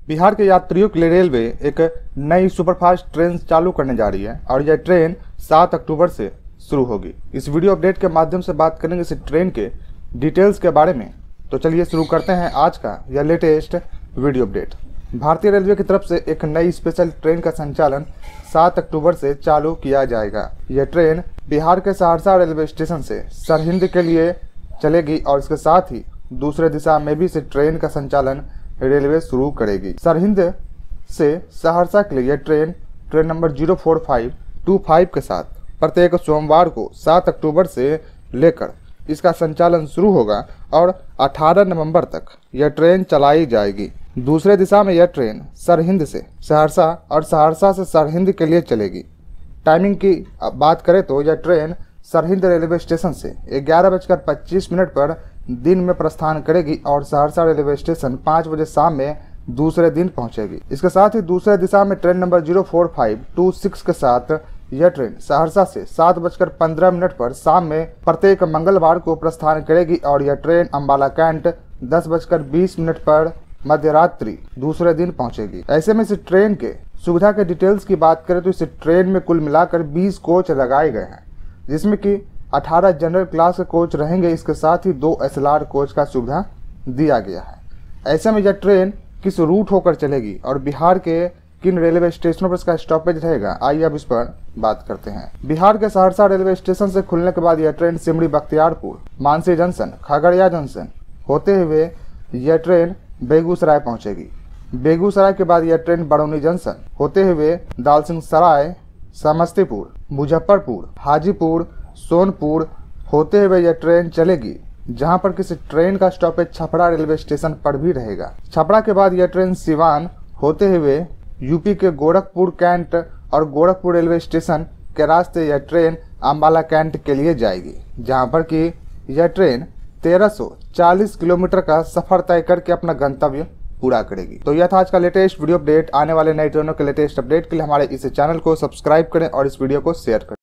बिहार के यात्रियों के लिए रेलवे एक नई सुपरफास्ट ट्रेन चालू करने जा रही है और यह ट्रेन 7 अक्टूबर से शुरू होगी। इस वीडियो अपडेट के माध्यम से बात करेंगे इस ट्रेन के डिटेल्स के बारे में। तो चलिए शुरू करते हैं आज का यह लेटेस्ट वीडियो अपडेट। भारतीय रेलवे की तरफ से एक नई स्पेशल ट्रेन का संचालन 7 अक्टूबर से चालू किया जाएगा। यह ट्रेन बिहार के सहरसा रेलवे स्टेशन से सरहिंद के लिए चलेगी और इसके साथ ही दूसरे दिशा में भी इस ट्रेन का संचालन रेलवे शुरू करेगी। सरहिंद से सहरसा के लिए यह ट्रेन नंबर 04525 के साथ प्रत्येक सोमवार को 7 अक्टूबर से लेकर इसका संचालन शुरू होगा और 18 नवंबर तक यह ट्रेन चलाई जाएगी। दूसरे दिशा में यह ट्रेन सरहिंद से सहरसा और सहरसा से सरहिंद के लिए चलेगी। टाइमिंग की बात करें तो यह ट्रेन सरहिंद रेलवे स्टेशन से 11:25 पर दिन में प्रस्थान करेगी और सहरसा रेलवे स्टेशन 5 बजे शाम में दूसरे दिन पहुंचेगी। इसके साथ ही दूसरे दिशा में ट्रेन नंबर 04526 के साथ यह ट्रेन सहरसा से 7:15 पर शाम में प्रत्येक मंगलवार को प्रस्थान करेगी और यह ट्रेन अंबाला कैंट 10:20 पर मध्यरात्रि दूसरे दिन पहुंचेगी। ऐसे में इस ट्रेन के सुविधा के डिटेल्स की बात करें तो इस ट्रेन में कुल मिलाकर 20 कोच लगाए गए हैं, जिसमें कि 18 जनरल क्लास के कोच रहेंगे। इसके साथ ही 2 SLR कोच का सुविधा दिया गया है। ऐसे में यह ट्रेन किस रूट होकर चलेगी और बिहार के किन रेलवे स्टेशनों पर इसका स्टॉपेज रहेगा, आइए अब इस पर बात करते हैं। बिहार के सहरसा रेलवे स्टेशन से खुलने के बाद यह train Simri Bakhtiyarpur, Mansi junction, Khagaria junction होते हुए यह ट्रेन बेगूसराय पहुंचेगी। बेगूसराय के बाद यह ट्रेन बरौनी जंक्शन होते हुए दालसिंहसराय, समस्तीपुर, मुजफ्फरपुर, हाजीपुर, सोनपुर होते हुए यह ट्रेन चलेगी, जहां पर किसी ट्रेन का स्टॉपेज छपरा रेलवे स्टेशन पर भी रहेगा। छपरा के बाद यह ट्रेन सिवान होते हुए यूपी के गोरखपुर कैंट और गोरखपुर रेलवे स्टेशन के रास्ते यह ट्रेन अंबाला कैंट के लिए जाएगी, जहां पर कि यह ट्रेन 1340 किलोमीटर का सफर तय करके अपना गंतव्य पूरा करेगी। तो यह था आज का लेटेस्ट वीडियो अपडेट। आने वाले नई ट्रेनों के लेटेस्ट अपडेट के लिए हमारे इस चैनल को सब्सक्राइब करें और इस वीडियो को शेयर करें।